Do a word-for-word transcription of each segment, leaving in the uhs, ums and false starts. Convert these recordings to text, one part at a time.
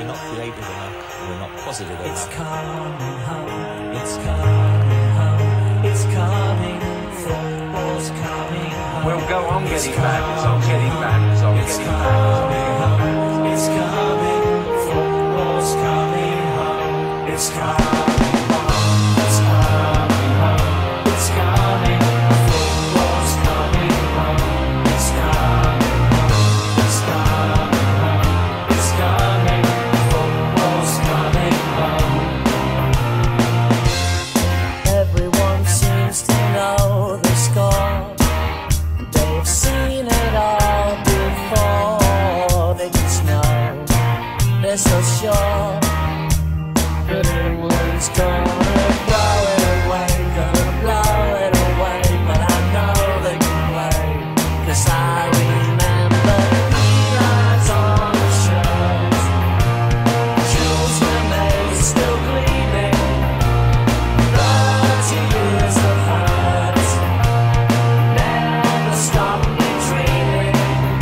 we're not creative enough, and we're not positive enough. It's coming home, it's coming home, it's coming, football's coming home. We'll go on getting back, it's on getting back, it's on It's getting coming back. home, it's coming, football's coming home. It's coming home, it's coming home, it's coming, football's coming home. It's coming home, it's coming home, it's coming, football's coming home. Everyone seems to know the score. They've seen it all before. They just know, they're so sure that England's gonna blow it away, gonna blow it away. But I know they can play, 'cause I remember lines on the shirt. Jules Lemay still gleaming, thirty years of hurt never stopped me dreaming.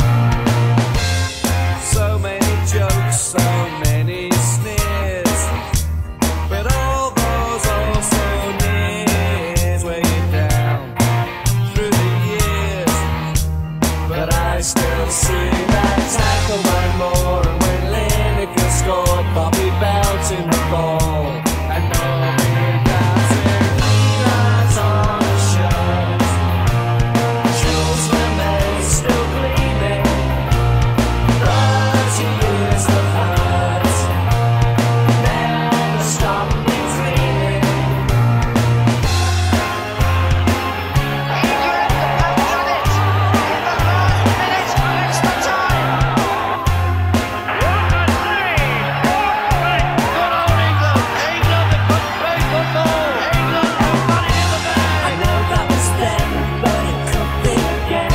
So many jokes, so many sneers, but all those also nears weigh you down through the years. But I still see that tackle by Moore, and when Lineker scored, Bobby belting the ball, and nobody doubting lines on the shirt. Jules Lemay still gleaming, thirty years of hurt never stopped me dreaming. I know that was then, but it could be again.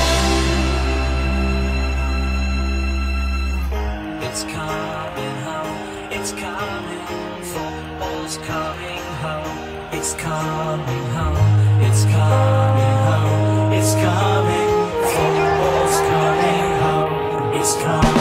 It's coming home, it's coming, football's coming home. It's coming home, it's coming home, it's coming, football's coming home. It's coming.